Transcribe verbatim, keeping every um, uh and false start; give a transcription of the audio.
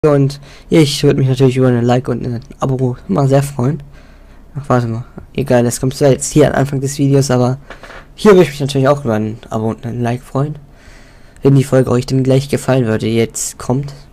Und ich würde mich natürlich über ein Like und ein Abo mal sehr freuen. Ach, warte mal. Egal, das kommt zwar jetzt hier am Anfang des Videos, aber hier würde ich mich natürlich auch über ein Abo und ein Like freuen. Wenn die Folge euch dann gleich gefallen würde, jetzt kommt.